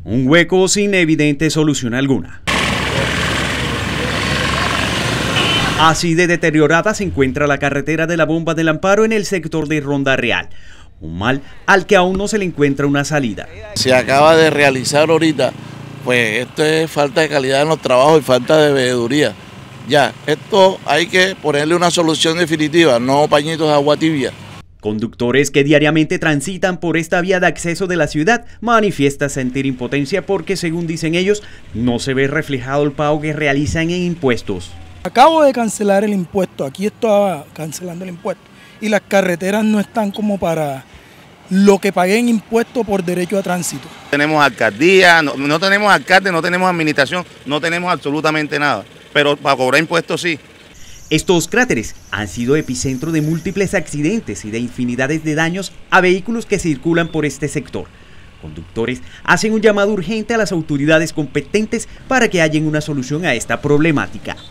Un hueco sin evidente solución alguna. Así de deteriorada se encuentra la carretera de la Bomba del Amparo en el sector de Ronda Real. Un mal al que aún no se le encuentra una salida. Se acaba de realizar ahorita, pues esto es falta de calidad en los trabajos y falta de veeduría. Ya, esto hay que ponerle una solución definitiva, no pañitos de agua tibia. Conductores que diariamente transitan por esta vía de acceso de la ciudad manifiestan sentir impotencia porque, según dicen ellos, no se ve reflejado el pago que realizan en impuestos. Acabo de cancelar el impuesto, aquí estaba cancelando el impuesto y las carreteras no están como para lo que pagué en impuesto por derecho a tránsito. Tenemos alcaldía, no tenemos alcalde, no tenemos administración, no tenemos absolutamente nada, pero para cobrar impuestos sí. Estos cráteres han sido epicentro de múltiples accidentes y de infinidades de daños a vehículos que circulan por este sector. Conductores hacen un llamado urgente a las autoridades competentes para que hallen una solución a esta problemática.